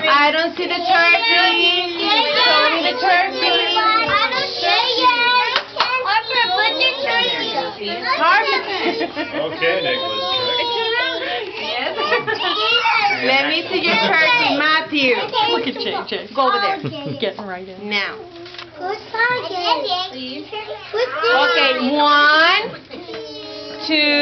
I don't see the turkey. Show me the turkey. I don't see it. Harper, put the turkey. Harper. Okay, Nicholas. Yes. Let me see your turkey, Matthew. Look at JJ. Go over there. Getting right in. Now. Who's talking? Okay, 1, 2,